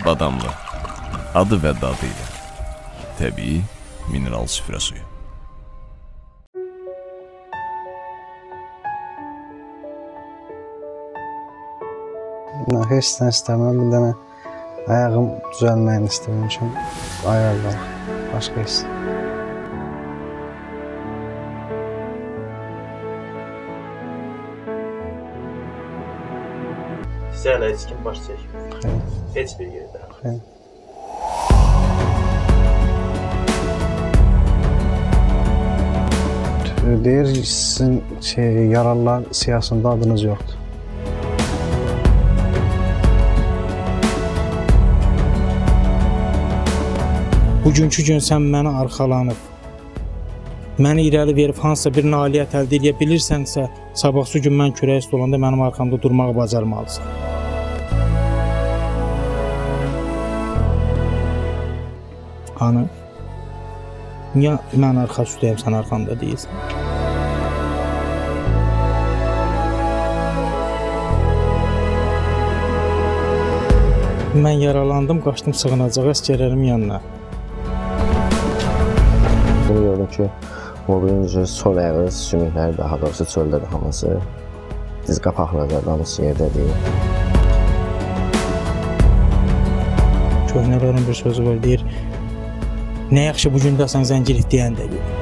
Badamlı, adı və dadı ilə təbii mineral süfrə suyu. Heç nə istəməm, bir dənə ayağım düzəlməyini istəyirəm üçün ayağa qalx, başqa heç. Sizə hələ heç kim baş çəkmir? Heç bir yerdə? Xeyr. Deyir, sizin yaralılar siyasında adınız yoxdur. Bugünkü gün sən məni arxalanıb, məni irəli verib hansısa bir nailiyyət əldə edə bilirsənsə, sabahsı gün mən kürək üstə olanda mənim arxamda durmağı bacarmalısan. Hanı? Niyə mən arxa üstəyəm, sən arxamda deyilsən? Mən yaralandım, qaçdım sığınacaq əsgərlərimin yanına. Bunu gördüm ki, mobilin sol ayağı sümükləri daha doğrusu çöldədir hamısı. Diz qapaqları da hamısı yerdədir. Köhnələrin bir sözü var, deyir, nə yaxşı bu gündəsən zəncilik deyən də deyir.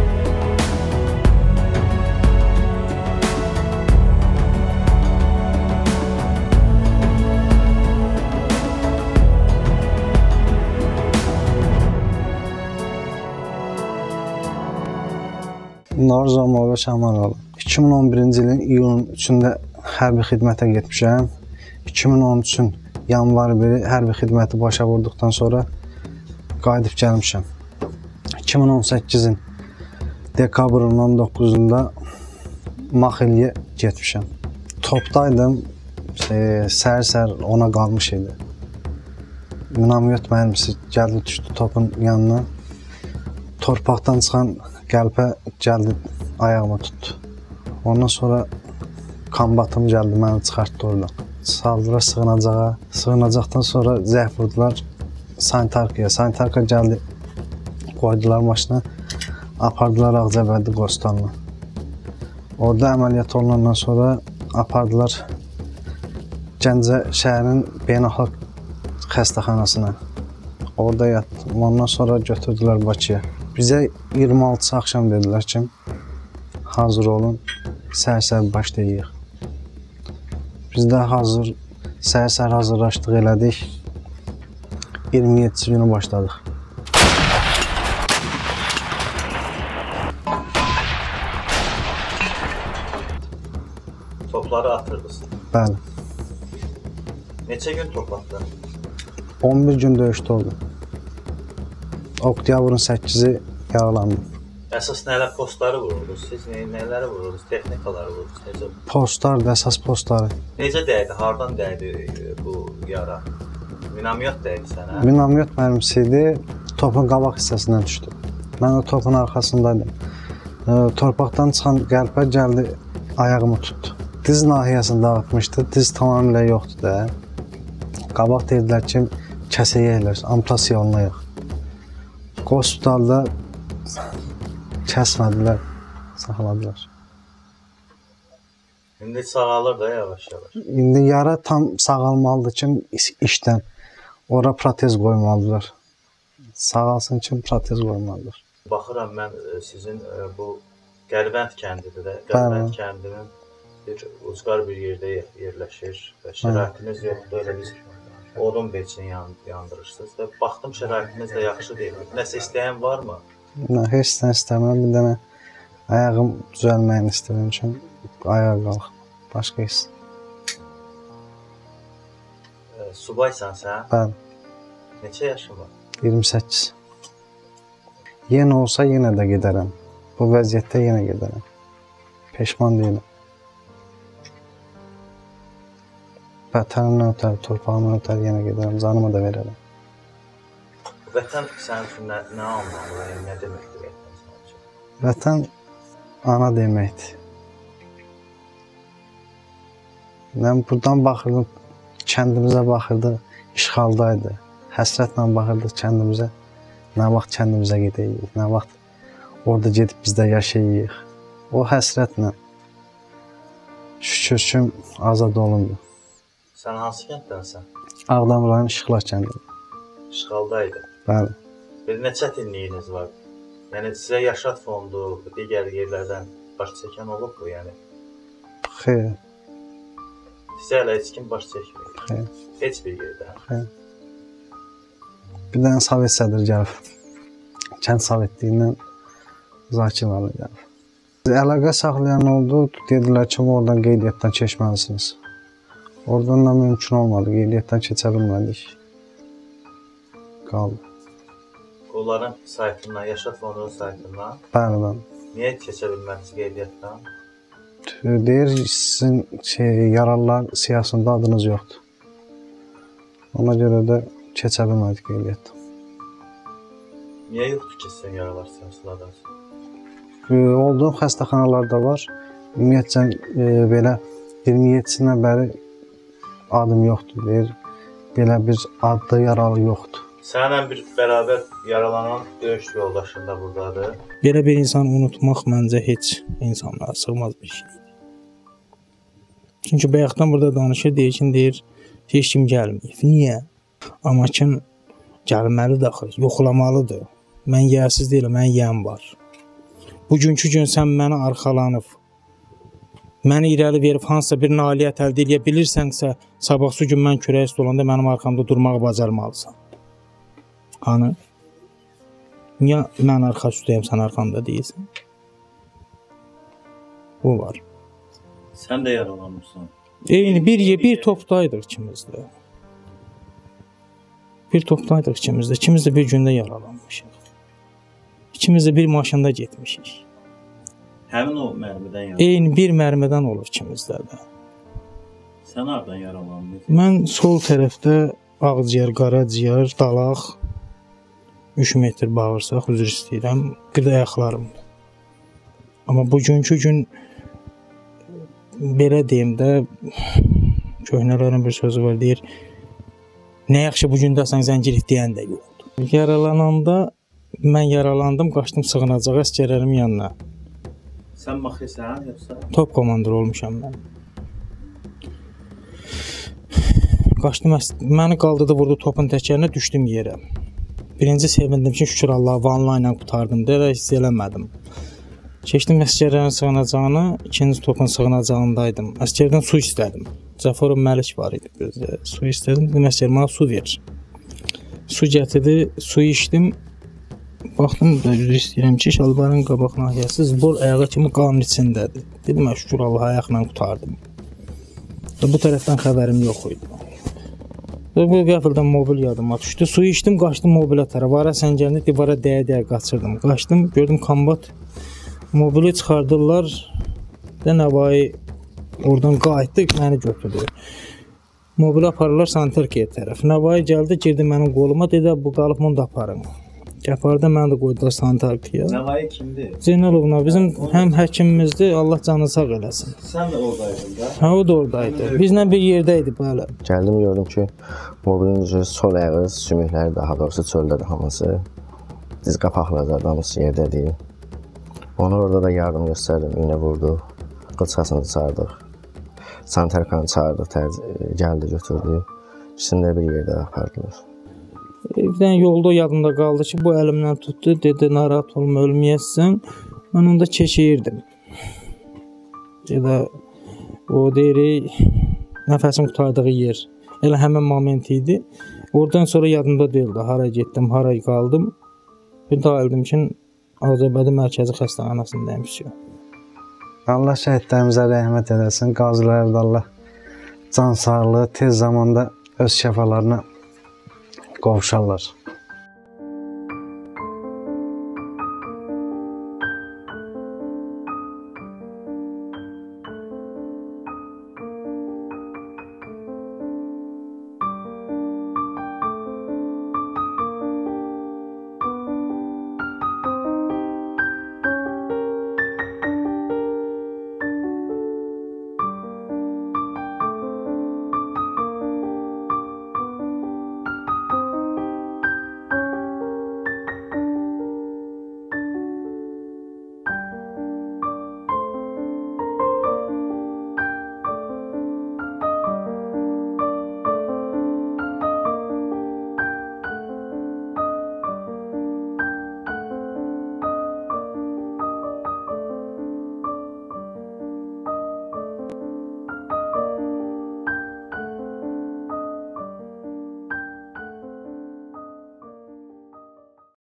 Narzamova Şamaralı. 2011-ci ilin iyulun 3-də hərbi xidmətə getmişəm. 2013-ün yanvar 1-i hərbi xidməti başa vurduqdan sonra qayıdıb gəlmişəm. 2018-in dekabrın 19-da Maxiliyə getmişəm. Topdaydım, səhər-səhər ona qalmış idi. Minamyot mərmisi gəldi düşdü topun yanına. Torpaqdan çıxan qəlpə gəldi, ayağıma tutdu. Ondan sonra kombatım gəldi, məni çıxartdı oradan. Saldılar sığınacağa. Sığınacaqdan sonra zəh vurdular sanitarkaya. Sanitarka gəldi, qoydular maşına, apardılar Ağcabədi Qostanına. Orada əməliyyat olunandan sonra apardılar Gəncə şəhərin beynəlxalq xəstəxanasına. Orada yatdım. Ondan sonra götürdülər Bakıya. Bizə 26 axşam dedilər ki, hazır olun, səhər-səhər başlayıq. Biz də səhər-səhər hazırlaşdıq, elədik. 27-ci günü başladıq. Topları atırdınız? Bəli. Neçə gün toplatdın? 11 gün döyüşdə oldu. Oktyabrın 8-i yaralandım. Əsas nələr postları vururdunuz? Siz nələri vururdunuz? Texnikaları vururdunuz? Postlardı, əsas postları. Necə dəydi? Hardan dəydi bu yara? Minamyot dəydi sənə? Minamyot mərmisi idi, topun qabaq hissəsindən düşdü. Mən o topun arxasındaydım. Torpaqdan çıxan qəlpə gəldi, ayağımı tutdu. Diz nahiyəsini dağıtmışdı, diz tamamilə yoxdur da. Qabaq dedilər ki, kəsəyəklər, amputasiya olunayıq. Hospitalda kəsmədilər, saxladılar. İndi sağalır da yavaş-yavaş. İndi yara tam sağalmalıdır ki, işdən. Ora protez qoymalıdırlar. Sağalsın ki, protez qoymalıdır. Baxıram mən sizin bu Qəlbənd kəndidir də. Qəlbənd kəndinin bir ucqar bir yerdə yerləşir və şəraitiniz yoxdur, elə biz odun beçini yandırırsınız da. Baxdım şəraitiniz də yaxşı deyil. Nəsə istəyən varmı? Heç nə istəməm, bir dənə ayağım düzəlməyini istəyirəm ki, ayağa qalx, başqa heç. Subaysan sən? Bəli. Neçə yaşın var? 28. Yenə olsa yenə də gedərəm. Bu vəziyyətdə yenə gedərəm. Peşman deyiləm. Vətənimdən ötər, torpağımdan ötər yenə gedərəm, canımı da verərəm. Vətən sənin üçün nə anlamlı, nə deməkdir vətən sənin üçün? Vətən ana deməkdir. Mən buradan baxırdım, kəndimizə baxırdım, işğaldaydı. Həsrətlə baxırdıq kəndimizə. Nə vaxt kəndimizə gedəyik, nə vaxt orada gedib biz də yaşayırıq. O həsrətlə şükür ki, azad olundu. Sən hansı kənddənsən? Ağdam rayon İşıqlar kəndi. İşğaldaydı. Bəli. Bir nə çətinliyiniz var? Yəni sizə Yaşad fondu, digər yerlərdən baş çəkən olub bu, yəni? Xeyr. Sizə hələ heç kim baş çəkmir. Xeyr. Heç bir yerdən. Xeyr. Bir dənə Sovet sədri gəlib. Kənd Sovetliyindən Zakir müəllim gəlib. Əlaqə saxlayan oldu. Dedilər ki, oradan qeydiyyatdan keçməlisiniz. Oradan da mümkün olmadı. Qeydiyyatdan keçə bilmədik. Qaldı. Onların saytından, Yaşad fondunun saytından. Bəli, bəli. Niyə keçə bilmədiniz qeydiyyatdan? Deyir, sizin yaralılar siyasında adınız yoxdur. Ona görə də keçə bilmədik qeydiyyatdan. Niyə yoxdur ki, sizin yaralar siyasında adınız? Olduğum xəstəxanalarda var. Ümumiyyətcə, belə 27-sindən bəri adım yoxdur. Deyir, belə bir adlı yaralı yoxdur. Səninlə bir bərabər yaralanan döyüş yoldaşın da buradadır. Belə bir insan unutmaq məncə heç insanlara sığmaz bir şeydir. Çünki bayaqdan burada danışır, deyir, heç kim gəlməyib. Niyə? Amma kim gəlməlidir axı, yoxlamalıdır. Mən yiyəsiz deyiləm, mənim yiyəm var. Bugünkü gün sən məni arxalanıb, məni irəli verib hansısa bir nailiyyət əldə edə bilirsənsə, sabahsı gün mən kürək üstə olanda mənim arxamda durmağı bacarmalısan. Hanı? Niyə mən arxa üstəyəm, sən arxamda deyilsən? Bu var. Sən də yaralanmışsan. Eyni bir topdaydıq ikimiz də. Bir topdaydıq ikimiz də. İkimiz də bir gündə yaralanmışıq. İkimiz də bir maşında getmişik. Həmin o mərmidən yaralanmışıq. Eyni bir mərmidən olub ikimizdə də. Sən hardan yaralanmışsın? Mən sol tərəfdə ağciyər, qaraciyər, dalaq, 3 metr bağırsaq, üzr istəyirəm, bir də ayaqlarımdır. Amma bugünkü gün belə deyim də, köhnələrin bir sözü var, deyir, nə yaxşı bugündəsən zəncir deyən də yoxdur. Yaralananda, mən yaralandım, qaçdım sığınacağa əsgərlərim yanına. Sən maxirsən, yoxsa? Top komandır olmuşam mən. Qaçdım, məni qaldırdı, vurdu topun təkərinə, düşdüm yerə. Birinci sevindim ki, şükür Allah, vanla ilə qutardım, deyərək hiss eləmədim. Keçdim əsgərlərin sığınacağına, ikinci topun sığınacağındaydım. Əsgərdən su istədim. Cəfərov Məlik var idi bizdə. Su istədim, dedim əsgər mənə su ver. Su gətirdi, suyu içdim. Baxdım, üzr istəyirəm ki, şalvarın qabaq nahiyəsi zbor ayağı kimi qanın içindədir. Dedim, şükür Allah, ayaqla qutardım. Bu tərəfdən xəbərim yox idi. Bu qəfildən mobil yadıma düşdü. Suyu içdim, qaçdım mobilə tərəf. Vara səngəlini divara dəyə-dəyə qaçırdım. Qaçdım, gördüm kombat mobili çıxardırlar. Nəvai oradan qayıtdı, məni götürdü. Mobili aparırlar sanitarkaya tərəf. Nəvai gəldi, girdi mənim qoluma, dedi, bu qalıb bunu da aparın. Gəparda məni də qoydular sanitarkaya. Nəvai kimdir? Zeynəlovna bizim həm həkimimizdir, Allah canını sağ eləsin. Sən də oradaydın da? Hə, o da oradaydı. Bizlə bir yerdəydi, bəli. Gəldim, gördüm ki, mobilin sol ayağı, sümükləri daha doğrusu çöldədir hamısı. Diz qapaqları da hamısı yerdədir. Ona orada da yardım göstərdim, iynə vurduq, qılçasını çağırdıq. Sanitarkanı çağırdıq, gəldi, götürdü. İkisini də bir yerdə apardılar. Bir dənə yolda yadımda qaldı ki, bu əlimdən tutdu, dedi, narahat olma, ölməyəsən. Mən onda keçirdim. Dedi, o deyirik, nəfəsim qutardığı yer. Elə həmin moment idi. Oradan sonra yadımda deyildi, hara getdim, hara qaldım. Bir daha bildim ki, Ağcabədi Mərkəzi Xəstəxanasındayım. Allah şəhidlərimizə rəhmət edəsin, qazilərə də Allah can sağlığı, tez zamanda öz şəfalarına qovuşarlar.